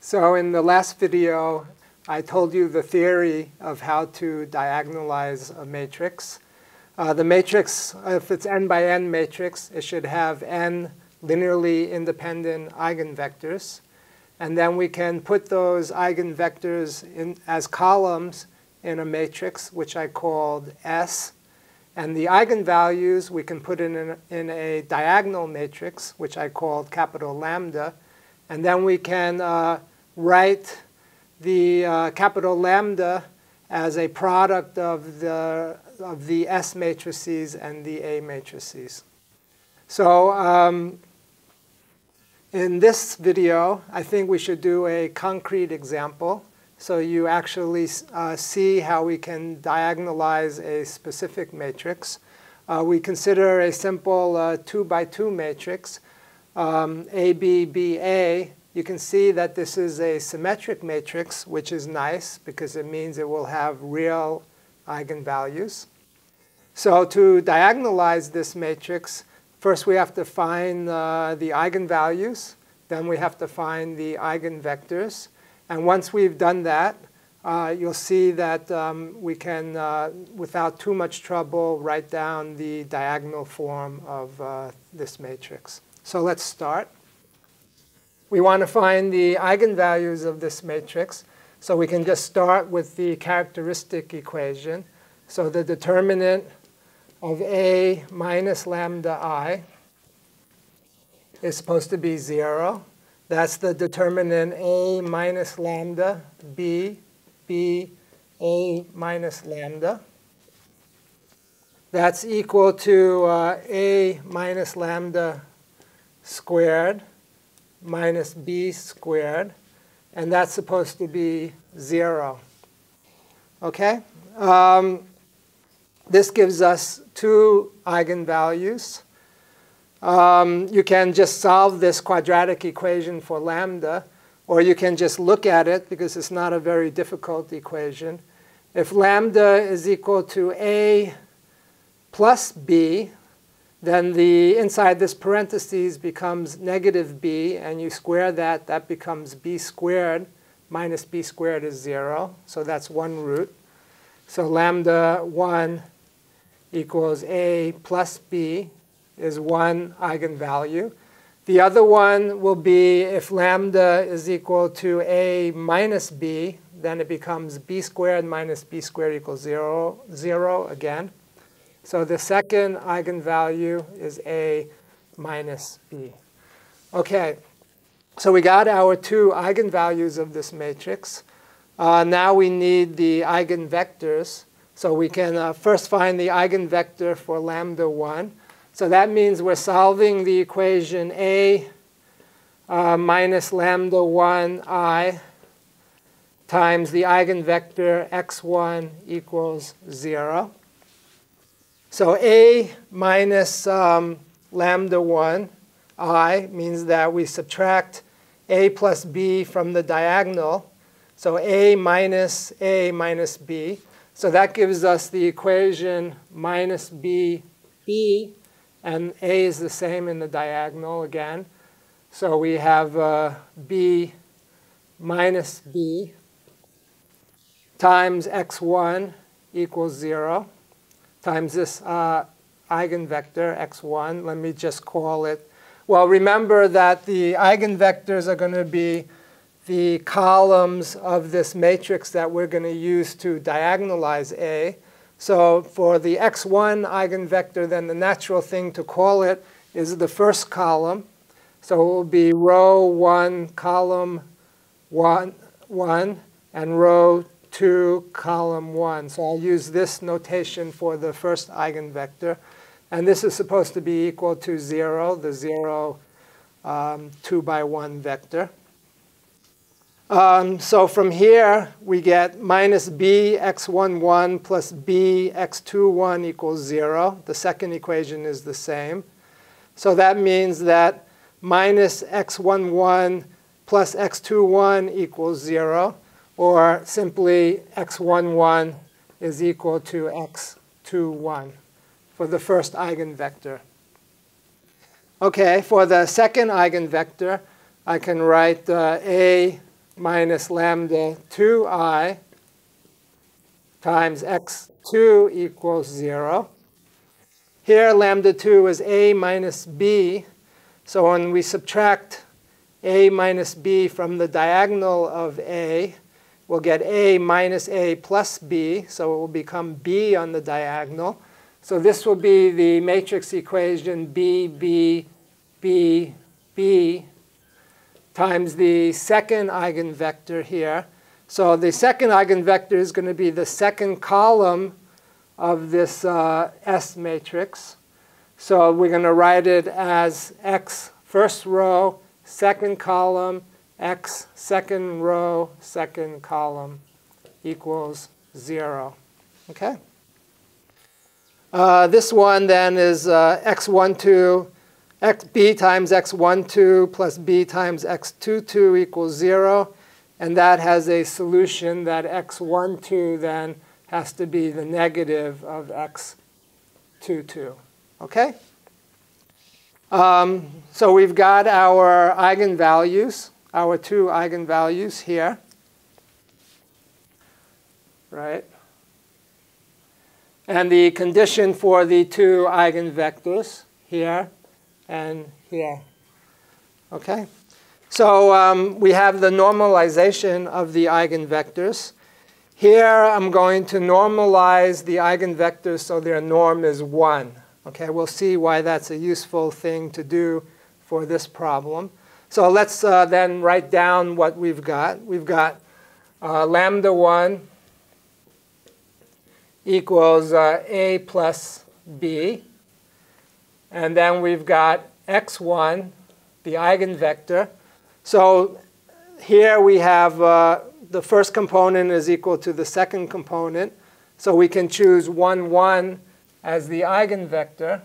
So in the last video, I told you the theory of how to diagonalize a matrix. The matrix, if it's n by n matrix, it should have n linearly independent eigenvectors. And then we can put those eigenvectors as columns in a matrix, which I called S. And the eigenvalues we can put in a diagonal matrix, which I called capital lambda. And then we can write the capital lambda as a product of the S matrices and the A matrices. So in this video, I think we should do a concrete example. So you actually see how we can diagonalize a specific matrix. We consider a simple 2 by 2 matrix, A, B, B, A. You can see that this is a symmetric matrix, which is nice because it means it will have real eigenvalues. So to diagonalize this matrix, first we have to find the eigenvalues. Then we have to find the eigenvectors. And once we've done that, you'll see that we can, without too much trouble, write down the diagonal form of this matrix. So let's start. We want to find the eigenvalues of this matrix. So we can just start with the characteristic equation. So the determinant of A minus lambda I is supposed to be 0. That's the determinant A minus lambda B, B, A minus lambda. That's equal to A minus lambda squared minus B squared. And that's supposed to be 0. OK? This gives us two eigenvalues. You can just solve this quadratic equation for lambda, or you can just look at it because it's not a very difficult equation. If lambda is equal to A plus B, then the inside this parentheses becomes negative B, and you square that, that becomes B squared minus B squared is 0. So that's one root. So lambda 1 equals A plus B is one eigenvalue. The other one will be if lambda is equal to A minus B, then it becomes B squared minus B squared equals 0, 0 again. So the second eigenvalue is A minus B. OK, so we got our two eigenvalues of this matrix. Now we need the eigenvectors. So we can first find the eigenvector for lambda 1. So that means we're solving the equation A minus lambda 1 I times the eigenvector x1 equals 0. So A minus lambda 1 I means that we subtract A plus B from the diagonal. So A minus B. So that gives us the equation minus B, B. And A is the same in the diagonal again. So we have B minus B times x1 equals 0 times this eigenvector x1. Let me just call it. Well, remember that the eigenvectors are going to be the columns of this matrix that we're going to use to diagonalize A. So for the x1 eigenvector, then the natural thing to call it is the first column. So it will be row 1, column 1, and row 2, column 1. So I'll use this notation for the first eigenvector. And this is supposed to be equal to 0, the 0 2 by 1 vector. So from here, we get minus B x11 plus B x21 equals 0. The second equation is the same. So that means that minus x11 plus x21 equals 0. Or simply x11 is equal to x21 for the first eigenvector. OK, for the second eigenvector, I can write A minus lambda 2I times x2 equals 0. Here, lambda 2 is a minus b. So when we subtract a minus b from the diagonal of a, we'll get a minus a plus b. So it will become b on the diagonal. So this will be the matrix equation b, b, b, b times the second eigenvector here. So the second eigenvector is going to be the second column of this S matrix. So we're going to write it as x first row, second column, x second row, second column equals 0. Okay? This one then is x12, b times x12 plus b times x22 equals 0. And that has a solution that x12 then has to be the negative of x22. OK? So we've got our eigenvalues, our two eigenvalues here. Right? And the condition for the two eigenvectors here and here. OK? So we have the normalization of the eigenvectors. Here, I'm going to normalize the eigenvectors so their norm is 1. Okay, we'll see why that's a useful thing to do for this problem. So let's then write down what we've got. We've got lambda 1 equals a plus b. And then we've got x1, the eigenvector. So here we have the first component is equal to the second component. So we can choose 1, 1 as the eigenvector.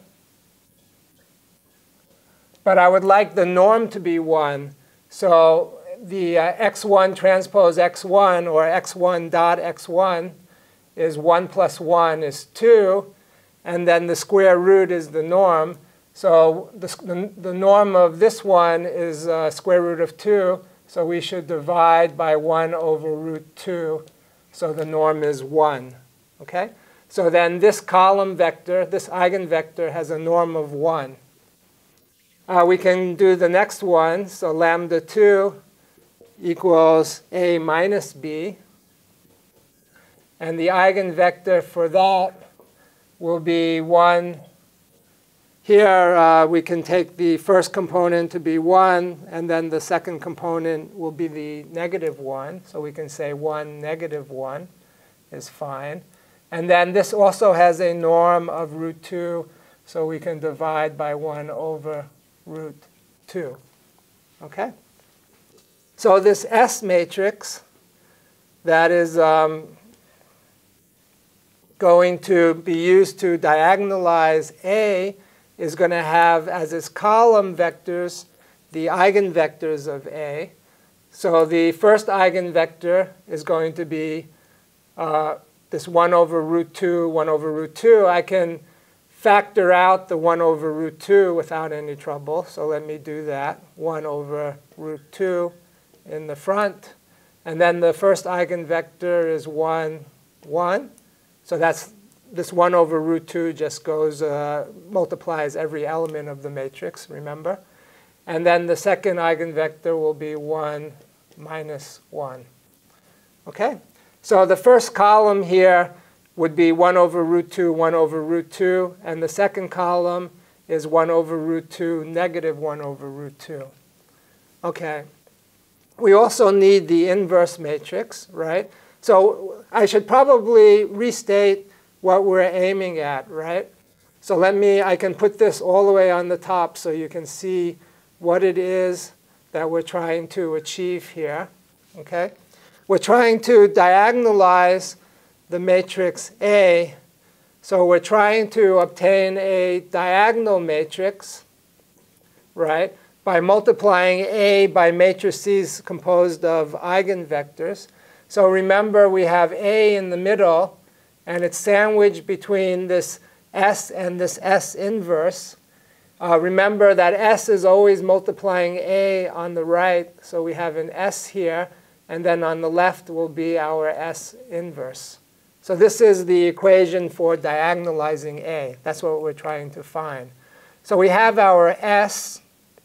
But I would like the norm to be 1. So the x1 transpose x1, or x1 dot x1, is 1 plus 1 is 2. And then the square root is the norm. So the norm of this one is square root of 2. So we should divide by 1 over root 2. So the norm is 1. Okay? So then this column vector, this eigenvector, has a norm of 1. We can do the next one. So lambda 2 equals a minus b. And the eigenvector for that will be 1. Here, we can take the first component to be 1, and then the second component will be the negative 1. So we can say 1, negative 1 is fine. And then this also has a norm of root 2, so we can divide by 1 over root 2. Okay? So this S matrix that is going to be used to diagonalize A is going to have as its column vectors the eigenvectors of A. So the first eigenvector is going to be this 1 over root 2, 1 over root 2. I can factor out the 1 over root 2 without any trouble. So let me do that. 1 over root 2 in the front. And then the first eigenvector is 1, 1. So that's this 1 over root 2 just goes, multiplies every element of the matrix, remember? And then the second eigenvector will be 1 minus 1. Okay? So the first column here would be 1 over root 2, 1 over root 2. And the second column is 1 over root 2, negative 1 over root 2. Okay. We also need the inverse matrix, right? So I should probably restate what we're aiming at, right? So I can put this all the way on the top so you can see what it is that we're trying to achieve here, okay? We're trying to diagonalize the matrix A. So we're trying to obtain a diagonal matrix, right, by multiplying A by matrices composed of eigenvectors. So remember, we have A in the middle, and it's sandwiched between this S and this S inverse. Remember that S is always multiplying A on the right, so we have an S here. and then on the left will be our S inverse. So this is the equation for diagonalizing A. That's what we're trying to find. So we have our S.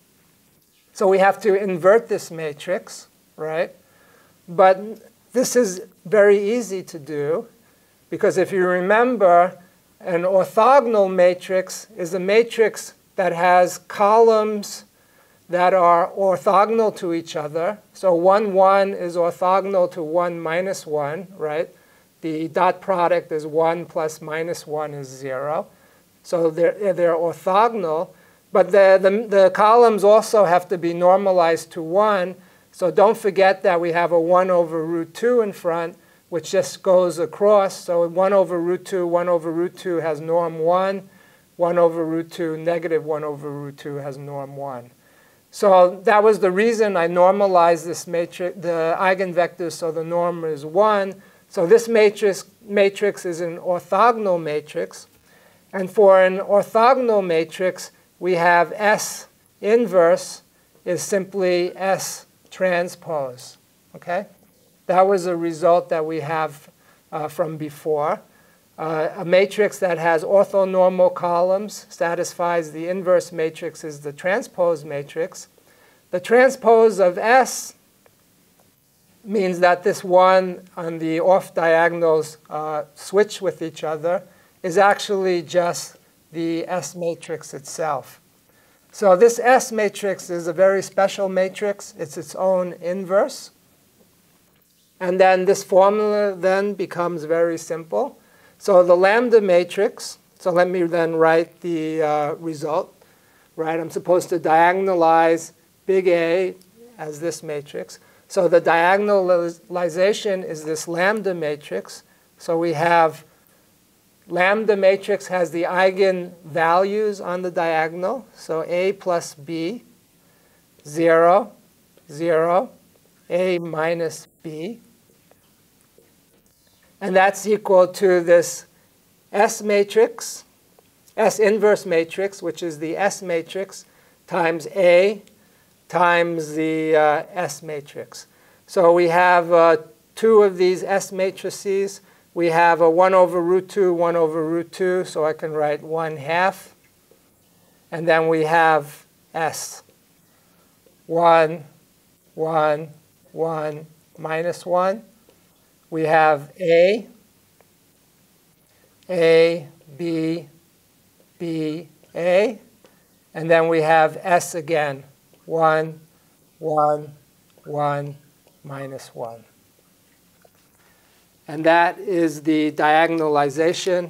So we have to invert this matrix, right? But this is very easy to do, because if you remember, an orthogonal matrix is a matrix that has columns that are orthogonal to each other. So 1, 1 is orthogonal to 1 minus 1, right? The dot product is 1 plus minus 1 is 0. So they're orthogonal. But the columns also have to be normalized to 1. So don't forget that we have a 1 over root 2 in front, which just goes across. So 1 over root 2, 1 over root 2 has norm 1. 1 over root 2, negative 1 over root 2 has norm 1. So that was the reason I normalized this matrix, the eigenvectors, so the norm is 1. So this matrix is an orthogonal matrix. And for an orthogonal matrix, we have S inverse is simply S transpose. Okay? That was a result that we have from before. A matrix that has orthonormal columns satisfies the inverse matrix is the transpose matrix. The transpose of S means that this one on the off diagonals switch with each other is actually just the S matrix itself. So this S matrix is a very special matrix. It's its own inverse. And then this formula then becomes very simple. So the lambda matrix, so let me then write the result. Right? I'm supposed to diagonalize big A as this matrix. So the diagonalization is this lambda matrix. So we have lambda matrix has the eigenvalues on the diagonal. So A plus B, 0, 0, A minus B. And that's equal to this S matrix, S inverse matrix, which is the S matrix, times A times the S matrix. So we have two of these S matrices. We have a 1 over root 2, 1 over root 2, so I can write 1/2. And then we have S, 1, 1, 1, minus 1. We have A, B, B, A. And then we have S again, 1, 1, 1, minus 1. And that is the diagonalization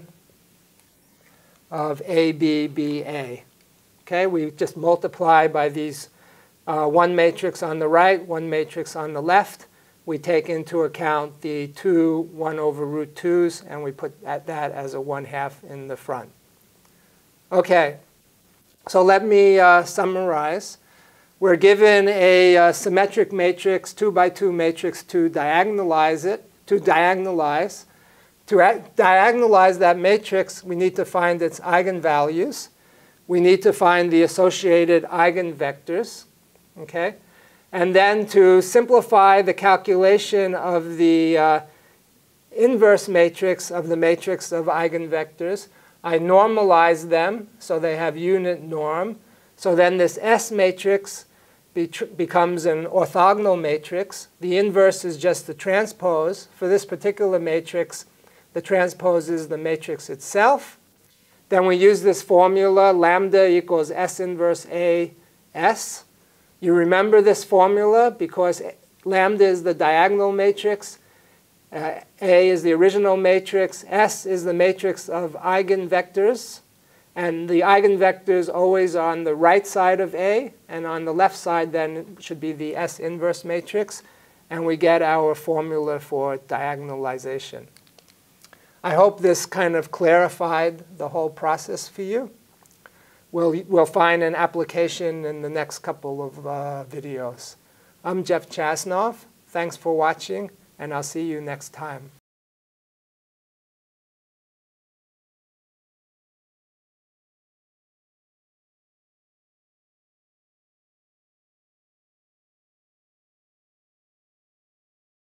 of A, B, B, A. Okay, we just multiply by these one matrix on the right, one matrix on the left. We take into account the two 1 over root 2s, and we put that as a 1/2 in the front. Okay, so let me summarize. We're given a symmetric matrix, 2 by 2 matrix, to diagonalize it, to diagonalize. To diagonalize that matrix, we need to find its eigenvalues. We need to find the associated eigenvectors. Okay? And then to simplify the calculation of the inverse matrix of the matrix of eigenvectors, I normalize them so they have unit norm. So then this S matrix becomes an orthogonal matrix. The inverse is just the transpose. For this particular matrix, the transpose is the matrix itself. Then we use this formula, lambda equals S inverse A S. You remember this formula because lambda is the diagonal matrix. A is the original matrix. S is the matrix of eigenvectors. And the eigenvectors always on the right side of A. And on the left side then should be the S inverse matrix. And we get our formula for diagonalization. I hope this kind of clarified the whole process for you. We'll find an application in the next couple of videos. I'm Jeff Chasnov. Thanks for watching, and I'll see you next time.